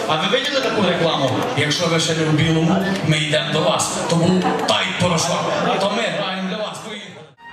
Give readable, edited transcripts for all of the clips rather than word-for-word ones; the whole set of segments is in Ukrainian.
А ви виділи таку рекламу? Якщо ви ще не в білому, ми йдемо до вас. Тому тайт порошок. То ми граємо для вас. Поїхали.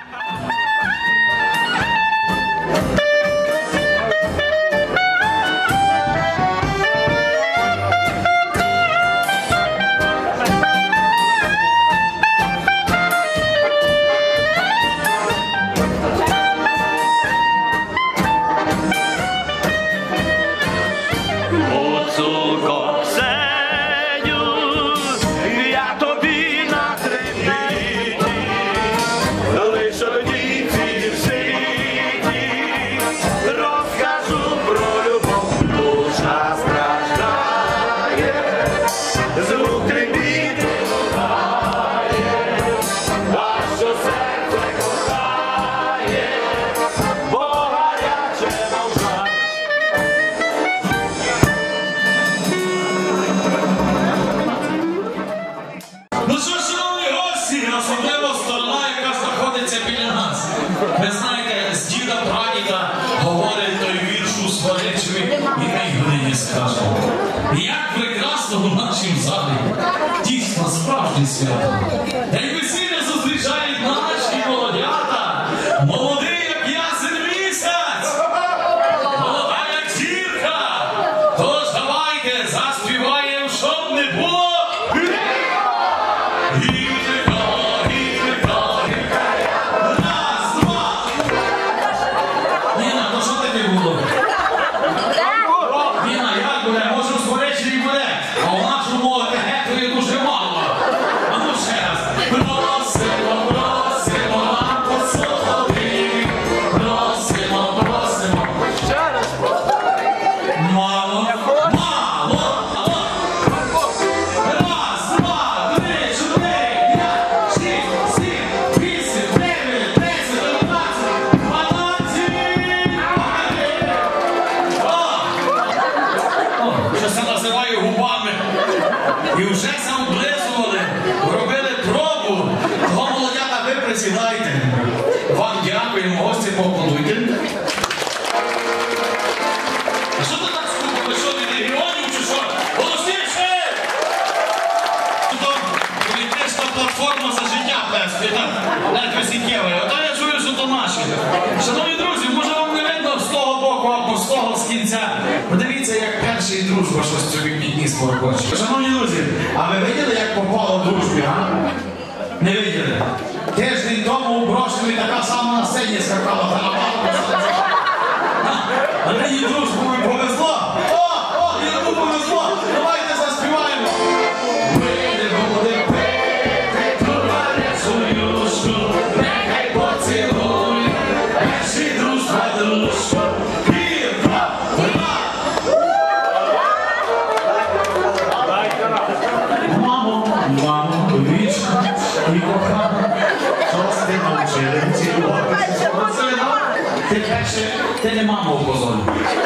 Ви знаєте, з діда прадіда говорить той вірш у Сваречеві, і ми не скажемо. Як прекрасно в нашім залі, дійсно справжнє свято. День весілля зустрічають наші молодята, молодий, як ясен місяць, молода, як зірка. Тож давайте заспіваємо, щоб не було. І вже сам облизували, робили пробу. Того, молодята, ви присідайте. Вам дякуємо, гості поаплодуйте. А що ти так скупо? Ви що, від регіонів чи що? Голосніше! Тут політична платформа за життя плескає, так? Ледве Сінкєва. Ото я чую, що то наші. Шановні друзі, може вам не видно з того боку або з того, з кінця. Подивіться, як перший дружба щось собі підніс поркоче. Шановні друзі, а ви виділи, як попало в дружбі, а? Не виділи? Тиждень тому у Брошеві така сама на сцені скакала за набагато. А нині дружбу повезло. О, яку повезло. Давайте заспіваємо. Вийдемо, будемо пити, товарищу юшку, нехай поцілує, перший дружба дружку. Мамо, вічно і кохана, що ти навчили цілуватися? Ти перше, ти не маму опозорив.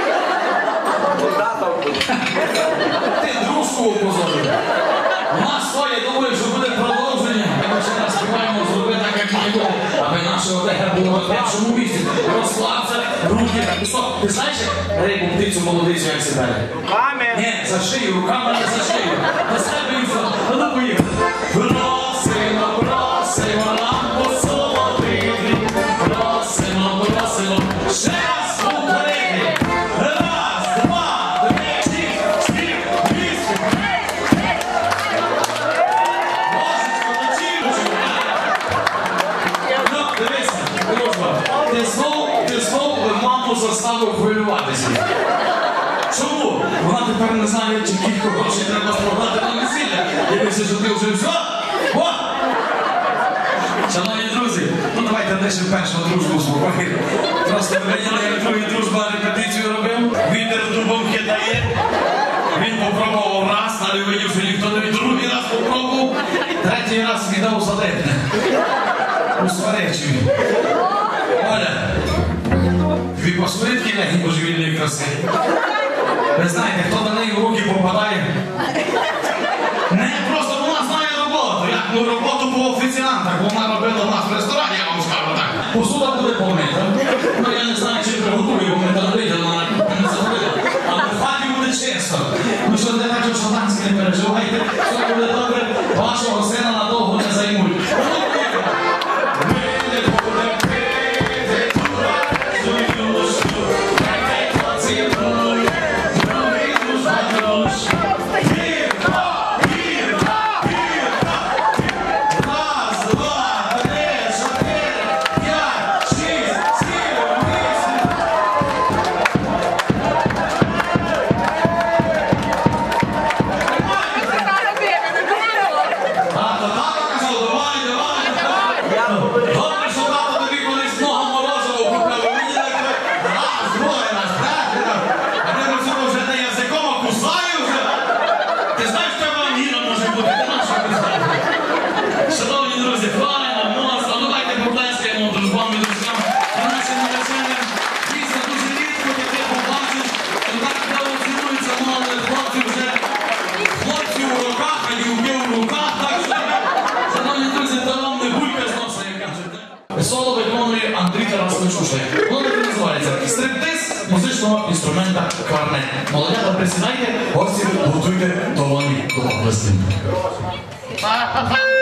Ти дружку опозорив. У нас своє, думаю, що буде продовження. Ми ще раз співаємо зробити так, як має бути, аби наше ОТГ було на першому місці. Розслабся, руки. Стоп, ти знаєш, як рибу, птицю, молодицю, як сідає? Руками? Ні, за шию, руками не за шию. На себе і все. Ну, поїхали. Просимо, просимо, нам посолодити. Просимо, просимо, ще раз повторити. Раз, два, три, чотири, вісім. Божечко, дочіпочку. Ну, дивися, дружба, ти знов маму заставив хвилюватися. Чому? Вона тепер не знає, чи кілька грошей треба складати на весілля. Я myślę, що ти вже все. О! Шановні друзі, ну давайте лише першу дружбу спокійно. Просто виділи, як другий дружба репетицію робив. Вітер дубом кидає. Він попробував раз, але видів, що ніхто не від другий раз попробував. Третій раз віддав задебне. У Сваречеві. Оля, тобі посмотрить кінець божевільної краси. Ви знаєте, хто до неї в руки попадає? Не, просто вона знає роботу. Як ну, роботу по офіціантах. Вона робила в нас в ресторані, я вам скажу так. Посуда буде помита. Ну я не знаю, чи приготую, бо ми там виділи, вона не забила. Але в хаті буде чисто. Ну що, для вас не слушає. Воно так і називається. Стриптиз музичного інструмента кларнет. Молодята, присідайте, гості готуйте долоні до області.